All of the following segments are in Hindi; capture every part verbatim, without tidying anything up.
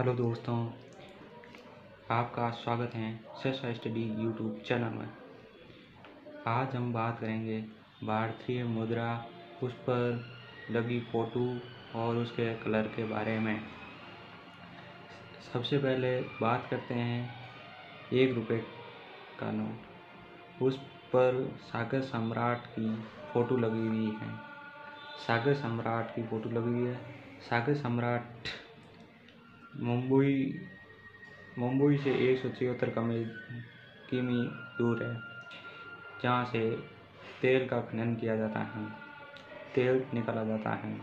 हेलो दोस्तों, आपका स्वागत है सेसा स्टडी यूट्यूब चैनल में। आज हम बात करेंगे भारतीय मुद्रा, उस पर लगी फ़ोटो और उसके कलर के बारे में। सबसे पहले बात करते हैं एक रुपये का नोट। उस पर सागर सम्राट की फ़ोटो लगी हुई है। सागर सम्राट की फ़ोटो लगी हुई है। सागर सम्राट मुंबई मुंबई से एक सौ छिहत्तर किमी दूर है, जहाँ से तेल का खनन किया जाता है, तेल निकाला जाता है।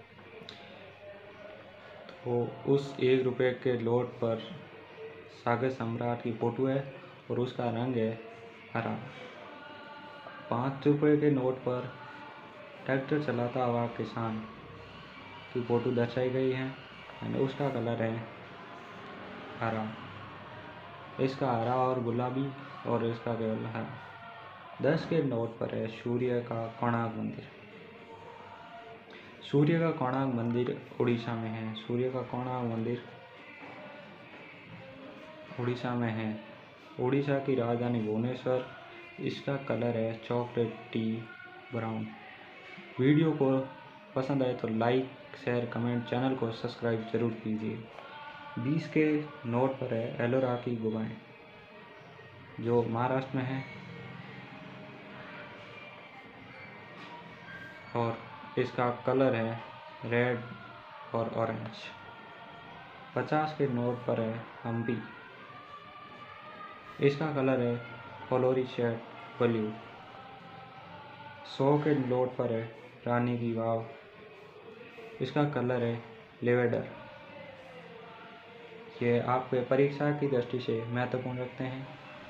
तो उस एक रुपये के नोट पर सागर सम्राट की फ़ोटो है और उसका रंग है हरा। पाँच रुपये के नोट पर ट्रैक्टर चलाता हुआ किसान की फ़ोटो दर्शाई गई है और उसका कलर है हरा। इसका हरा और गुलाबी और इसका केवल हरा। दस के नोट पर है सूर्य का कोणार्क मंदिर। सूर्य का कोणार्क मंदिर उड़ीसा में है। सूर्य का कोणार्क मंदिर उड़ीसा में है। उड़ीसा की राजधानी भुवनेश्वर। इसका कलर है चॉकलेटी ब्राउन। वीडियो को पसंद आए तो लाइक, शेयर, कमेंट, चैनल को सब्सक्राइब जरूर कीजिए। बीस के नोट पर है एलोरा की गुफाएं, जो महाराष्ट्र में है और इसका कलर है रेड और ऑरेंज। पचास के नोट पर है हम्पी। इसका कलर है फ्लोरिसेंट ब्लू। सौ के नोट पर है रानी की वाव। इसका कलर है लेवेंडर। ये आपके परीक्षा की दृष्टि से महत्वपूर्ण रखते हैं।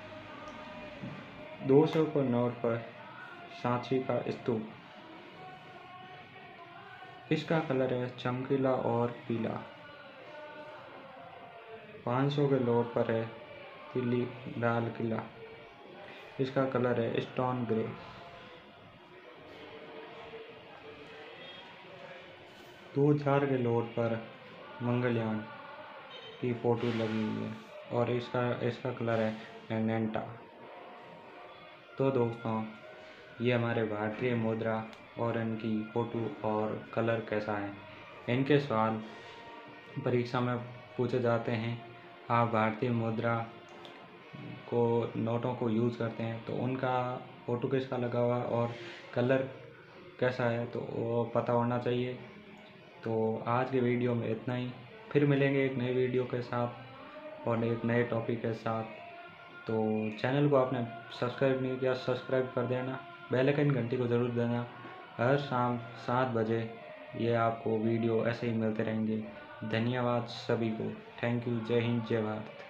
दो सौ के नोट पर सांची का स्तूप। इसका कलर है चमकीला और पीला। पाँच सौ के नोट पर है दिल्ली लाल किला। इसका कलर है स्टोन ग्रे। दो हजार के नोट पर मंगलयान की फ़ोटो लगी हुई है और इसका इसका कलर है मैजेंटा। तो दोस्तों, ये हमारे भारतीय मुद्रा और इनकी फ़ोटो और कलर कैसा है, इनके सवाल परीक्षा में पूछे जाते हैं। आप भारतीय मुद्रा को नोटों को यूज़ करते हैं तो उनका फ़ोटो किसका लगा हुआ और कलर कैसा है तो वो पता होना चाहिए। तो आज के वीडियो में इतना ही। फिर मिलेंगे एक नए वीडियो के साथ और एक नए टॉपिक के साथ। तो चैनल को आपने सब्सक्राइब नहीं किया, सब्सक्राइब कर देना। बेल आइकन घंटी को ज़रूर देना। हर शाम सात बजे ये आपको वीडियो ऐसे ही मिलते रहेंगे। धन्यवाद सभी को। Thank you. जय हिंद, जय भारत।